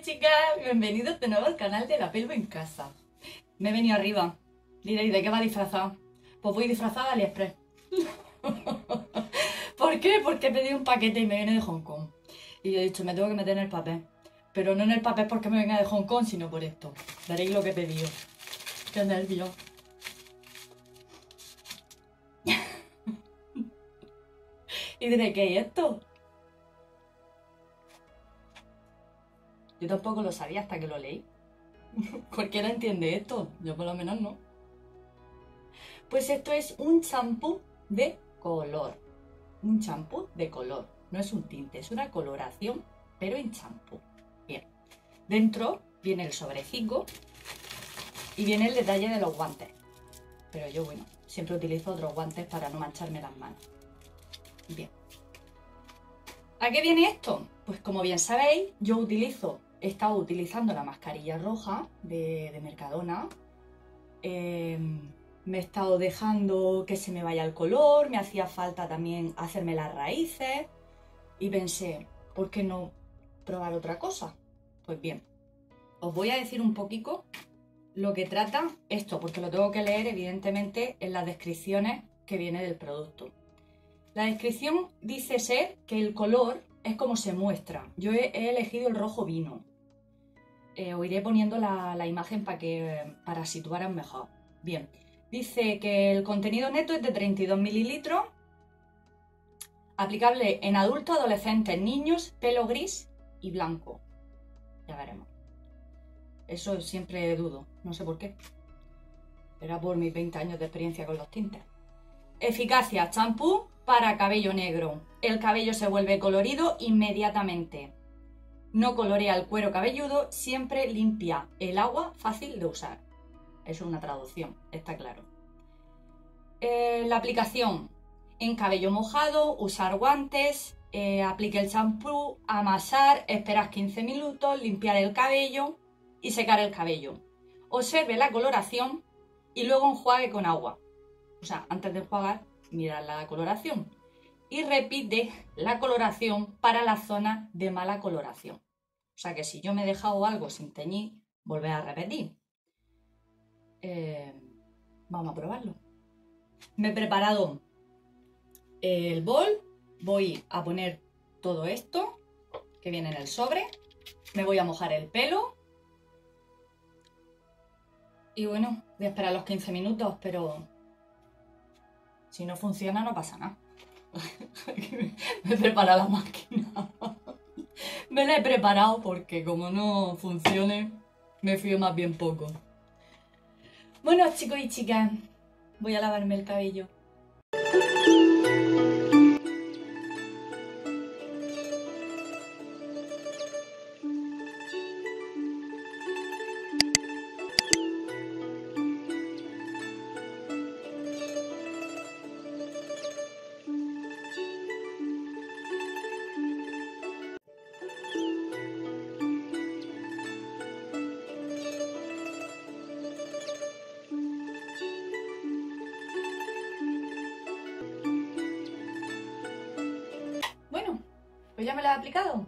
chicas, bienvenidos de nuevo al canal de La Pelvo en Casa. Me he venido arriba. Diréis, ¿de qué va disfrazada? Pues voy disfrazada de AliExpress. ¿Por qué? Porque he pedido un paquete y me viene de Hong Kong. Y yo he dicho, me tengo que meter en el papel. Pero no en el papel porque me venga de Hong Kong, sino por esto. Veréis lo que he pedido. Qué nervio. Y diré, ¿qué es esto? Yo tampoco lo sabía hasta que lo leí. Cualquiera entiende esto, yo por lo menos no. Pues esto es un champú de color. Un champú de color. No es un tinte, es una coloración, pero en champú. Bien. Dentro viene el sobrecito y viene el detalle de los guantes. Pero yo, bueno, siempre utilizo otros guantes para no mancharme las manos. Bien. ¿A qué viene esto? Pues como bien sabéis, yo he estado utilizando la mascarilla roja de Mercadona. Me he estado dejando que se me vaya el color, me hacía falta también hacerme las raíces y pensé, ¿por qué no probar otra cosa? Pues bien, os voy a decir un poquito lo que trata esto, porque lo tengo que leer evidentemente en las descripciones que viene del producto. La descripción dice ser que el color es como se muestra. Yo he elegido el rojo vino. Os iré poniendo la imagen para situaros mejor. Bien, dice que el contenido neto es de 32 mililitros, aplicable en adultos, adolescentes, niños, pelo gris y blanco. Ya veremos. Eso siempre dudo, no sé por qué. Será por mis 20 años de experiencia con los tintes. Eficacia, champú para cabello negro. El cabello se vuelve colorido inmediatamente. No colorea el cuero cabelludo, siempre limpia el agua, fácil de usar. Eso es una traducción, está claro. La aplicación. En cabello mojado, usar guantes, aplique el champú, amasar, esperar 15 minutos, limpiar el cabello y secar el cabello. Observe la coloración y luego enjuague con agua. O sea, antes de enjuagar, mirad la coloración. Y repite la coloración para la zona de mala coloración. O sea que si yo me he dejado algo sin teñir, volver a repetir. Vamos a probarlo. Me he preparado el bol. Voy a poner todo esto que viene en el sobre. Me voy a mojar el pelo. Y bueno, voy a esperar los 15 minutos, pero si no funciona no pasa nada. Me he preparado la máquina. Me la he preparado porque como no funcione, me fío más bien poco. Bueno, chicos y chicas, voy a lavarme el cabello. Bueno, pues ya me la he aplicado.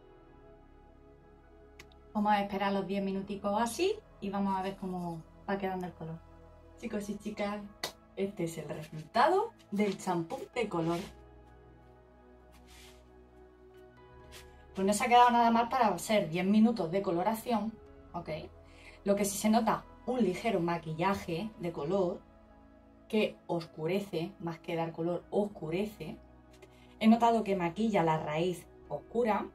Vamos a esperar los 10 minuticos así y vamos a ver cómo va quedando el color. Chicos y chicas, este es el resultado del champú de color. Pues no se ha quedado nada mal para ser 10 minutos de coloración, ¿ok? Lo que sí se nota un ligero maquillaje de color que oscurece, más que dar color, oscurece. He notado que maquilla la raíz oscura,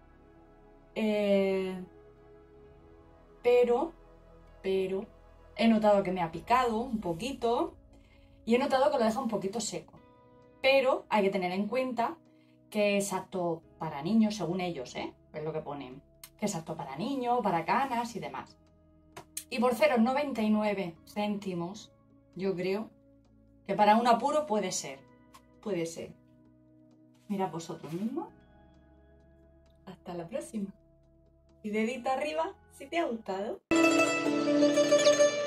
pero he notado que me ha picado un poquito y he notado que lo deja un poquito seco. Pero hay que tener en cuenta que es apto para niños, según ellos, es lo que ponen. Que es apto para niños, para canas y demás. Y por 0,99 céntimos, yo creo que para un apuro puede ser. Puede ser. Mirad vosotros mismos. Hasta la próxima. Y dedito arriba si te ha gustado.